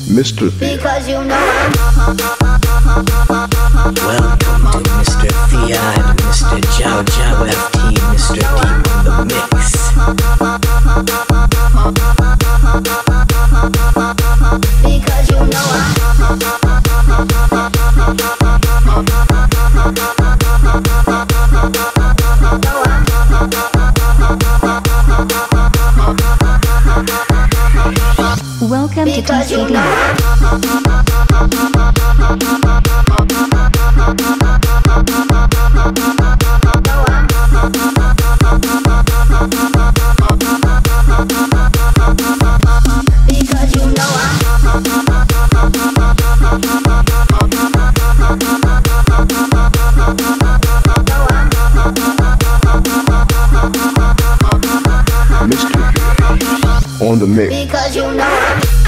Mr. Thea. Because you know Welcome to Mr. Thea and Mr. Jow Jow FT, Mr. Deep in the mix. because you know Welcome to because you TCD. know Mr. Thea. On the mix. because you know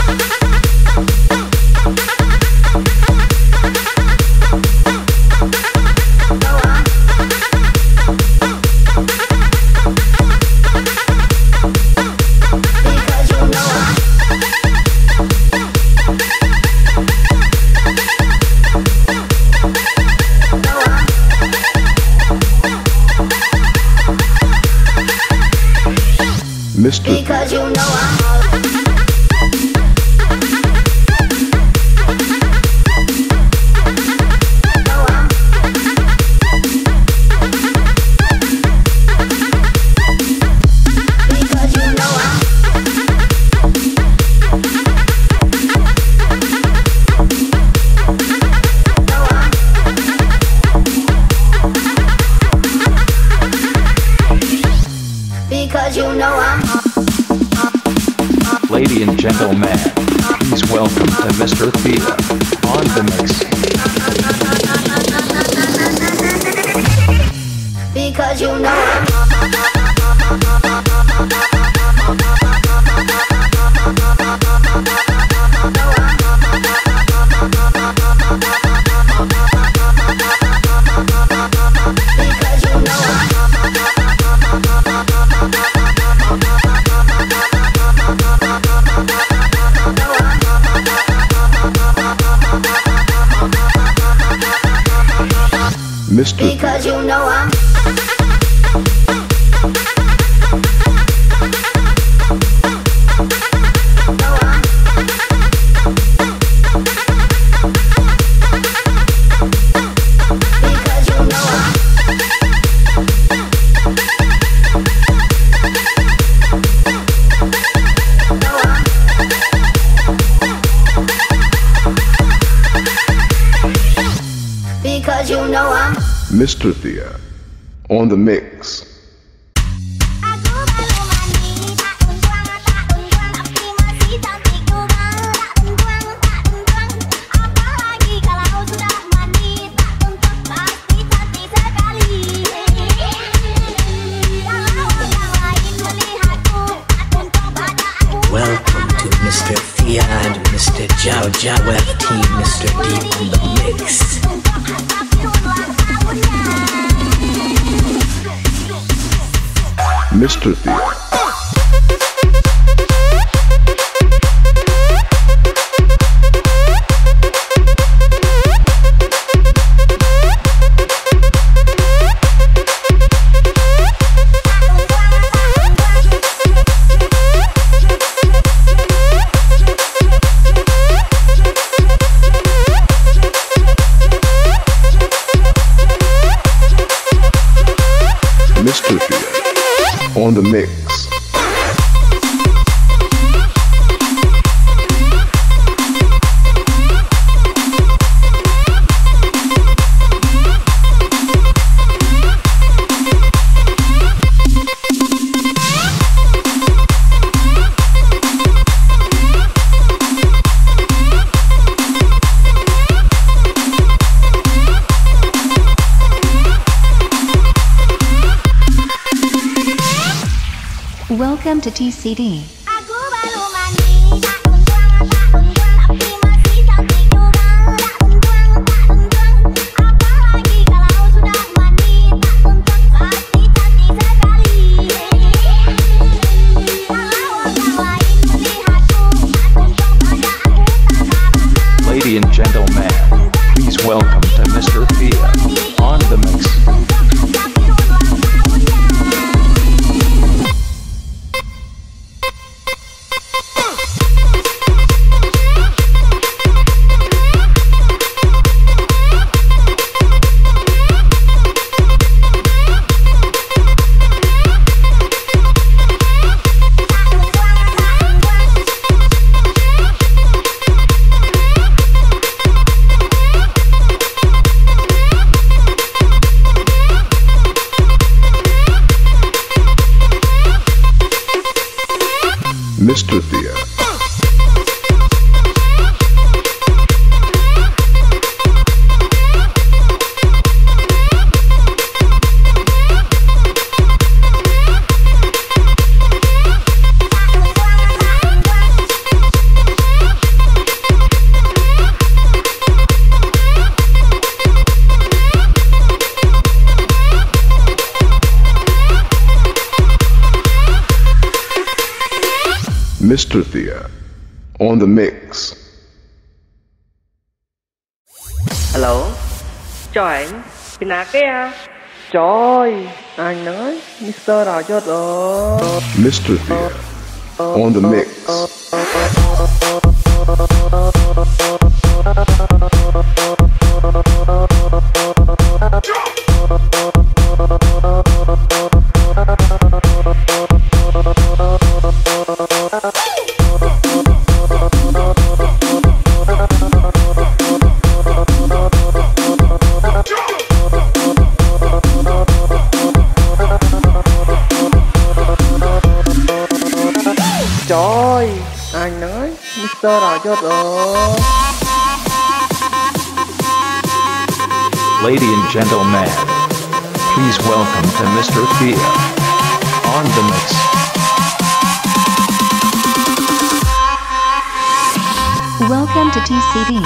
Mr. because you know because you know I'm Ladies and gentlemen, please welcome to Mr. Thea on the mix. because you know Mr. because you know I'm because you know because you know I'm Mr. Thea. On the mix. Aku baru mandi, tak tungguang, tapi masih cantik juga. Tak tungguang, apalagi kalau sudah mandi, tak tuntut pasti cantik sekali. Kalau orang lain melihatku, tak tuntut pada aku. Welcome to Mr. Thea and Mr. Jow Jow FT, Mr. Deep in the mix. Mr. Thea. Mr. Thea. On the mix. Welcome to TCD. Aku baru mandi, tak tungguang, tapi masih cantik juga. Tak tungguang, apalagi kalau sudah mandi, tak tuntut pasti cantik sekali. Kalau orang lain melihatku, tak tuntut pada aku tak Mr. Thea on the mix. Alo, chào anh, bên nào kia à? Trời, anh nói, Mr. Đào chết rồi. Mr. Thea on the mix. Trời, anh nói, Mr. Đào chết rồi. Lady and gentlemen, please welcome to Mr. Thea on the mix. Welcome to TCD.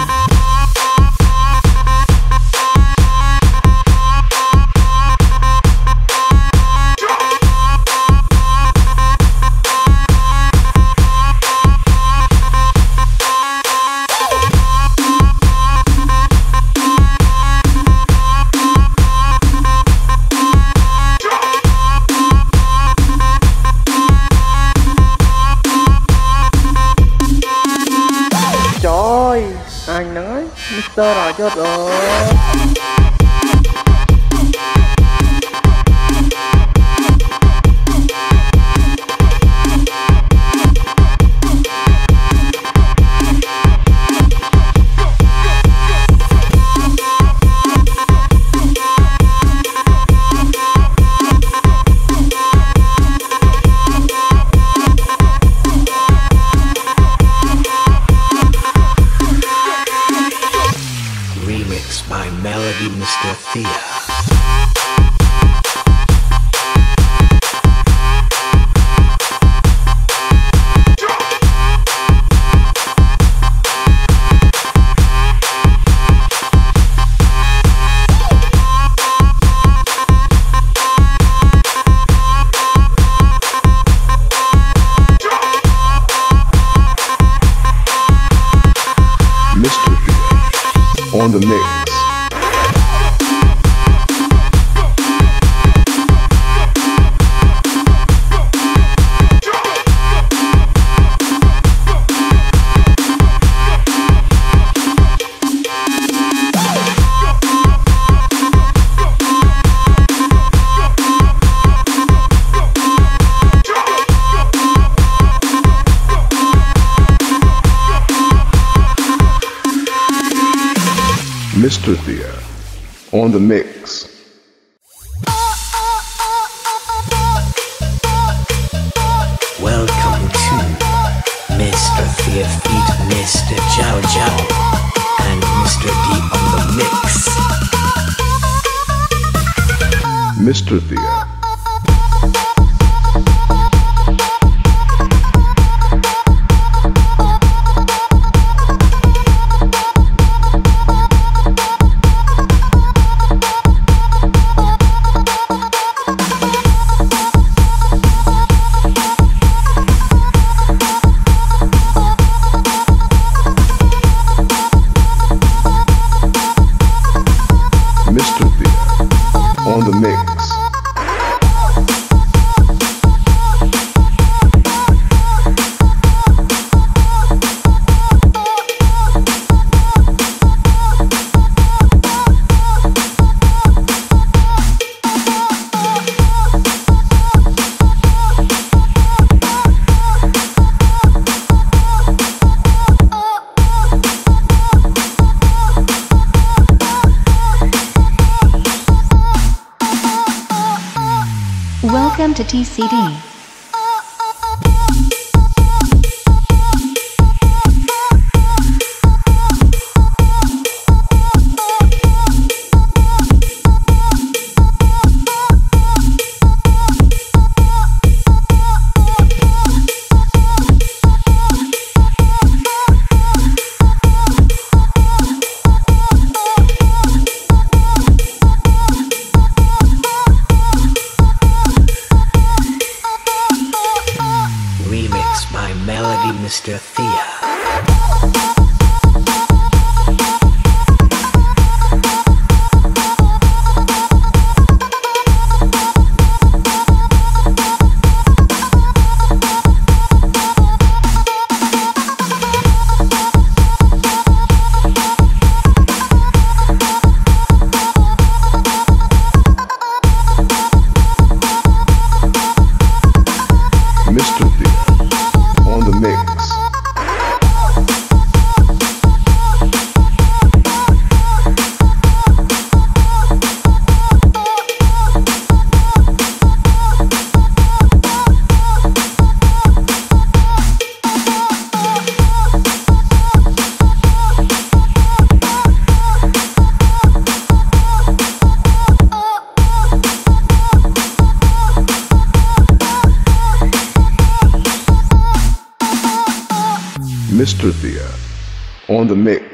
Trời, anh nói, Mr. Đào chết rồi. Remix by Melody Mr. Thea. Mr. Thea on the mix. Mr. Thea on the mix. Welcome to Mr. Thea feat Mr. Jow Jow and Mr. D on the mix. Mr. Thea. Mr. Thea on the mix. Welcome to TCD. Mr. Thea. Mr. Thea on the mix. Mr. Thea on the mix.